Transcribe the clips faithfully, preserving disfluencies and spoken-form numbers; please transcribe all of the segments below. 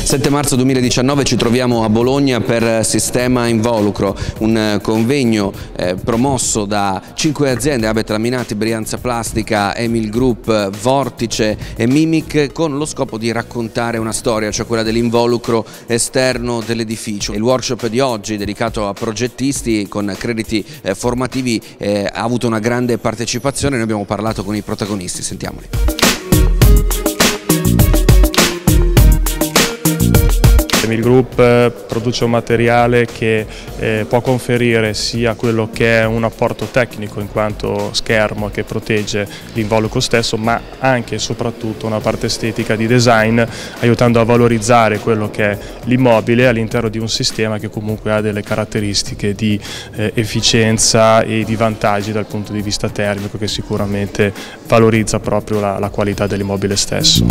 sette marzo duemiladiciannove ci troviamo a Bologna per Sistema Involucro, un convegno eh, promosso da cinque aziende: Abet Laminati, Brianza Plastica, Emil Group, Vortice e Mimic, con lo scopo di raccontare una storia, cioè quella dell'involucro esterno dell'edificio. Il workshop di oggi, dedicato a progettisti con crediti eh, formativi, eh, ha avuto una grande partecipazione. Noi abbiamo parlato con i protagonisti, sentiamoli. Emil Group eh, produce un materiale che eh, può conferire sia quello che è un apporto tecnico in quanto schermo che protegge l'involucro stesso, ma anche e soprattutto una parte estetica di design, aiutando a valorizzare quello che è l'immobile all'interno di un sistema che comunque ha delle caratteristiche di eh, efficienza e di vantaggi dal punto di vista termico, che sicuramente valorizza proprio la, la qualità dell'immobile stesso.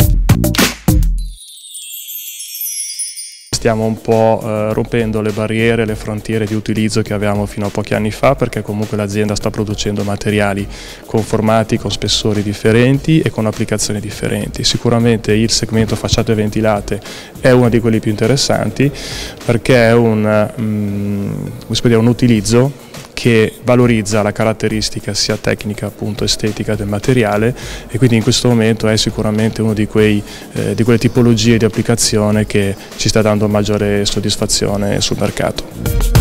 Stiamo un po' eh, rompendo le barriere, le frontiere di utilizzo che avevamo fino a pochi anni fa, perché comunque l'azienda sta producendo materiali con formati, con spessori differenti e con applicazioni differenti. Sicuramente il segmento facciate ventilate è uno di quelli più interessanti, perché è un, um, come si può dire, un utilizzo che valorizza la caratteristica sia tecnica, appunto estetica del materiale, e quindi in questo momento è sicuramente uno di, quei, eh, di quelle tipologie di applicazione che ci sta dando maggiore soddisfazione sul mercato.